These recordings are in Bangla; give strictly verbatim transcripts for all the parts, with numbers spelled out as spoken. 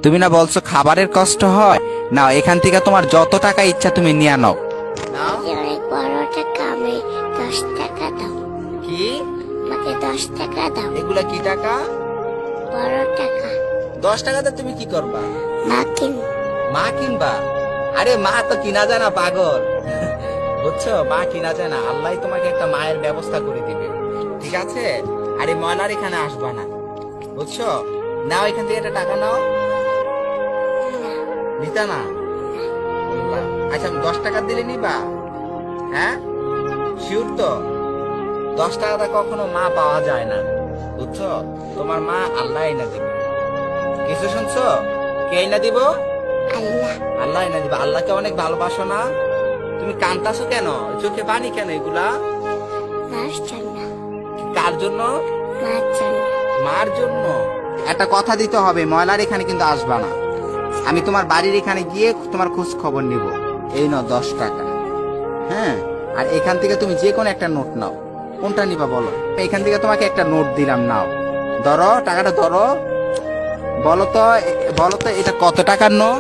তুমি না বলছো খাবারের কষ্ট হয়? নাও, এখান থেকে তোমার যত টাকা ইচ্ছা তুমি নিয়ে নাও। অনেক বড় টাকা, আমি দশ টাকা দাও। কি? আমাকে দশ টাকা দাও। এগুলা কি টাকা? বড় টাকা। দশ টাকাতে তুমি কি করবা? মা কিন। মা কিনবা? আরে মা তো কিনা যায় না, পাগল। বুঝছো, মা কিনা যায় না। আল্লাহ তোমাকে একটা মায়ের ব্যবস্থা করে দিবে, ঠিক আছে? আরে ময়লার এখানে আসবা না, বুঝছো? নাও, এখান থেকে একটা টাকা নাও। নিতা না? আচ্ছা, আমি দশ টাকা দিলে নিবা? হ্যাঁ, শিওর তো? দশ টাকাটা কখনো মা পাওয়া যায় না, বুঝছো? তোমার মা আল্লাহ এনে দিবে। কিছু শুনছো? কে এনে দিব? আল্লাহ। আল্লাহ এনে দিবে। আল্লাহকে অনেক ভালোবাসো না? তুমি কান্তাছো কেন? চোখে পানি কেন? এগুলা মার জন্য। কার জন্য? মার জন্য। মার জন্য। একটা কথা দিতে হবে, ময়লার এখানে কিন্তু আসবা না। আমি তোমার বাড়ির এখানে গিয়ে তোমার খোঁজ খবর নিব। এই নাও দশ টাকা। হ্যাঁ, আর এখান থেকে তুমি যে কোনো একটা নোট নাও। কোনটা নিবা বলো? এখান থেকে তোমাকে একটা নোট দিলাম, নাও। ধরো টাকাটা, ধরো। বলো তো, বলো তো এটা কত টাকার নোট?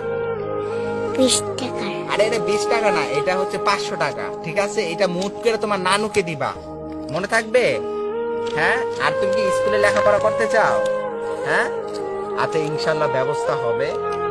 বিশ টাকা। আরে এটা বিশ টাকা না, এটা হচ্ছে পাঁচশো টাকা, ঠিক আছে? এটা মুট করে তোমার নানুকে দিবা, মনে থাকবে? হ্যাঁ, আর তুমি কি স্কুলে লেখাপড়া করতে চাও? হ্যাঁ, আচ্ছা, ইনশাল্লাহ ব্যবস্থা হবে।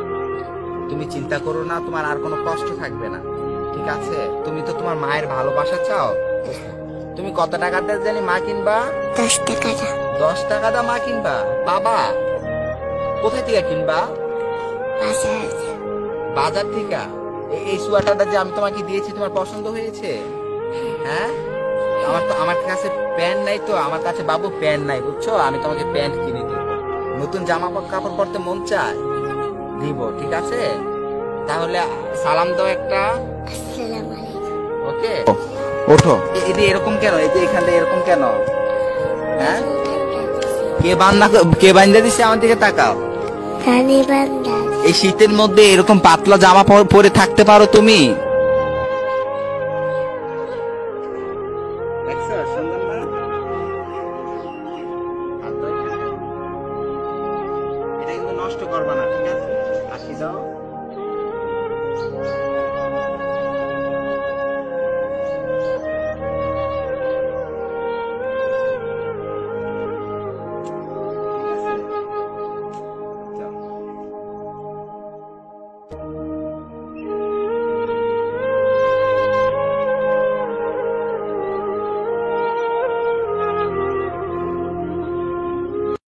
তুমি চিন্তা করো না, তোমার আর কোনো কষ্ট থাকবে না, ঠিক আছে? তুমি তো তোমার মায়ের ভালোবাসা চাও। তুমি কত টাকা দিয়ে জানি মা কিনবা? দশ টাকা দাও। দশ টাকা দা মা কিনবা? বাবা, কোথায় থেকে কিনবা? বাজার। বাজার থেকে? এই সোয়েটারটা যে আমি তোমাকে দিয়েছি, তোমার পছন্দ হয়েছে? হ্যাঁ, আমার তো আমার কাছে প্যান্ট নাই, তো আমার কাছে বাবু প্যান্ট নাই, বুঝছো? আমি তোমাকে প্যান্ট কিনে দিব। নতুন জামা কাপড় পরতে মন চায়, দিব, ঠিক আছে? তাহলে সালাম দাও একটা। আসসালামু আলাইকুম। ওকে, ওঠো। এই এরকম কেন? এই যে এখানে এরকম কেন? হ্যাঁ, কে বান্ধা কে বান্ধা দিছে? আমার দিকে তাকাও। রানী বান্দা। এই শীতের মধ্যে এরকম পাতলা জামা পরে থাকতে পারো তুমি? এটা কিন্তু নষ্ট করবা না, ঠিক আছে? আসি দাও।